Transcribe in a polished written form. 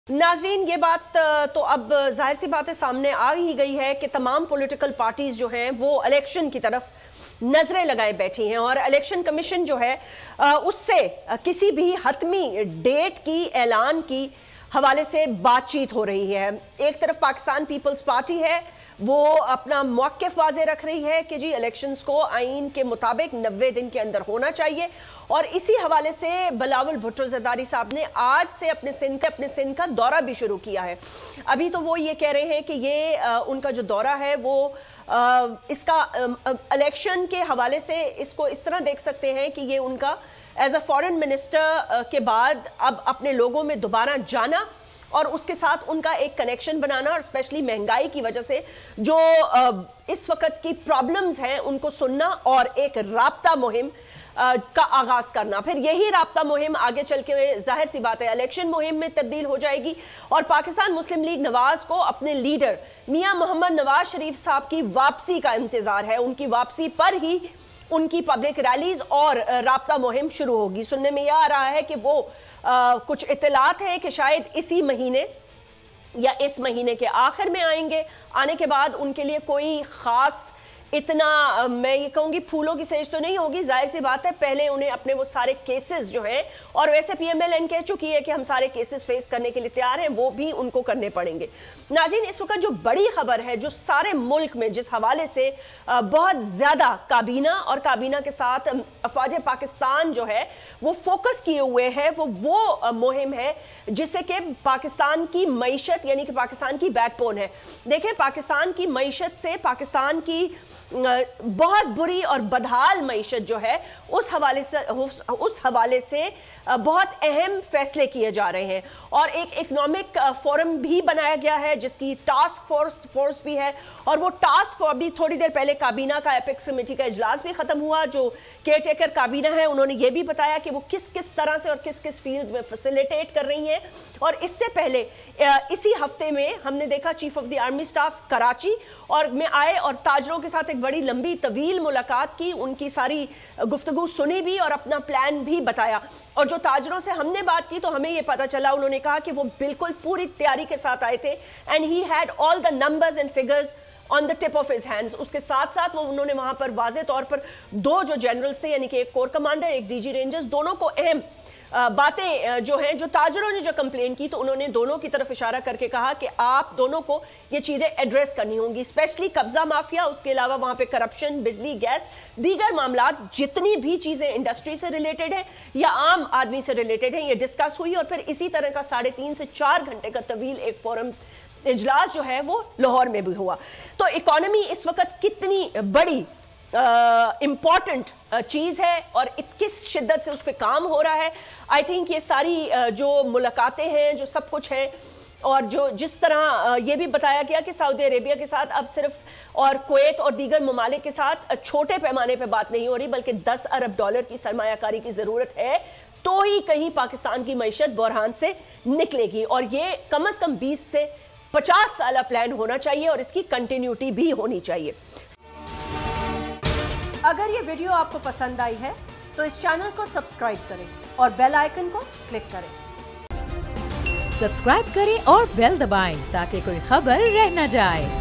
नाज़रीन, ये बात तो अब जाहिर सी बात है सामने आ ही गई है कि तमाम पॉलिटिकल पार्टीज जो हैं वो इलेक्शन की तरफ नजरें लगाए बैठी हैं और इलेक्शन कमीशन जो है उससे किसी भी हतमी डेट की ऐलान की हवाले से बातचीत हो रही है। एक तरफ पाकिस्तान पीपल्स पार्टी है, वो अपना मौक़िफ़ वाज़े रख रही है कि जी इलेक्शंस को आइन के मुताबिक 90 दिन के अंदर होना चाहिए और इसी हवाले से बिलावल भुट्टो ज़रदारी साहब ने आज से अपने सिंध का दौरा भी शुरू किया है। अभी तो वो ये कह रहे हैं कि ये उनका जो दौरा है वो इसका इलेक्शन के हवाले से इसको इस तरह देख सकते हैं कि ये उनका एज अ फॉरेन मिनिस्टर के बाद अब अपने लोगों में दोबारा जाना और उसके साथ उनका एक कनेक्शन बनाना और स्पेशली महंगाई की वजह से जो इस वक्त की प्रॉब्लम्स हैं उनको सुनना और एक राब्ता मुहिम का आगाज करना। फिर यही राब्ता मुहिम आगे चल के जाहिर सी बात है इलेक्शन मुहिम में तब्दील हो जाएगी और पाकिस्तान मुस्लिम लीग नवाज को अपने लीडर मियां मोहम्मद नवाज शरीफ साहब की वापसी का इंतजार है। उनकी वापसी पर ही उनकी पब्लिक रैलीज और राब्ता मुहिम शुरू होगी। सुनने में यह आ रहा है कि वो कुछ इत्तलात है कि शायद इसी महीने या इस महीने के आखिर में आएंगे। आने के बाद उनके लिए कोई खास इतना मैं ये कहूँगी फूलों की सेज तो नहीं होगी। जाहिर सी बात है पहले उन्हें अपने वो सारे केसेस जो हैं, और वैसे पीएमएलएन कह चुकी है कि हम सारे केसेस फेस करने के लिए तैयार हैं, वो भी उनको करने पड़ेंगे। नाज़रीन, इस वक्त जो बड़ी खबर है जो सारे मुल्क में जिस हवाले से बहुत ज़्यादा काबीना और काबीना के साथ अफवाज पाकिस्तान जो है वो फोकस किए हुए हैं, वो मुहिम है जिससे कि पाकिस्तान की मईशत यानी कि पाकिस्तान की बैकबोन है। देखें, पाकिस्तान की मईशत से पाकिस्तान की बहुत बुरी और बदहाल मईशत जो है उस हवाले से बहुत अहम फैसले किए जा रहे हैं और एक इकोनॉमिक फोरम भी बनाया गया है जिसकी टास्क फोर्स भी है और वो टास्क फोर्स भी थोड़ी देर पहले काबीना का एपेक्स कमेटी का इजलास भी खत्म हुआ। जो केयरटेकर काबीना है उन्होंने ये भी बताया कि वो किस किस तरह से और किस किस फील्ड्स में फैसिलिटेट कर रही हैं। और इससे पहले इसी हफ्ते में हमने देखा chief of the army staff Karachi और में आए और ताजरों के साथ एक बड़ी लंबी तवील मुलाकात की, उनकी सारी गुफ्तगू सुनी भी और अपना प्लान भी बताया। और जो ताजरों से हमने बात की तो हमें यह पता चला, उन्होंने कहा कि वो बिल्कुल पूरी तैयारी के साथ आए थे and he had all the numbers and figures on the tip of his hands. उसके साथ साथ वो उन्होंने वहां पर वाज़े तौर पर दो जो जनरल्स थे यानी कि एक कोर कमांडर एक डीजी रेंजर्स, दोनों को अहम बातें जो हैं जो ताजरों ने जो कंप्लेन की तो उन्होंने दोनों की तरफ इशारा करके कहा कि आप दोनों को ये चीज़ें एड्रेस करनी होंगी, स्पेशली कब्जा माफिया, उसके अलावा वहां पे करप्शन, बिजली, गैस, दीगर मामलात जितनी भी चीज़ें इंडस्ट्री से रिलेटेड है या आम आदमी से रिलेटेड है ये डिस्कस हुई। और फिर इसी तरह का 3.5 से 4 घंटे का तवील एक फोरम इजलास जो है वो लाहौर में भी हुआ। तो इकोनॉमी इस वक्त कितनी बड़ी इम्पॉर्टेंट चीज़ है और किस शिद्दत से उस पर काम हो रहा है। आई थिंक ये सारी जो मुलाकातें हैं जो सब कुछ है और जो जिस तरह ये भी बताया गया कि सऊदी अरेबिया के साथ अब सिर्फ और कुवैत और दीगर ममालिक के साथ छोटे पैमाने पे बात नहीं हो रही बल्कि 10 अरब डॉलर की सरमायाकारी की ज़रूरत है तो ही कहीं पाकिस्तान की मईशत बहरान से निकलेगी। और ये कम से कम 20 से 50 साल प्लान होना चाहिए और इसकी कंटिन्यूटी भी होनी चाहिए। अगर ये वीडियो आपको पसंद आई है तो इस चैनल को सब्सक्राइब करें और बेल आइकन को क्लिक करें। सब्सक्राइब करें और बेल दबाएं ताकि कोई खबर रह न जाए।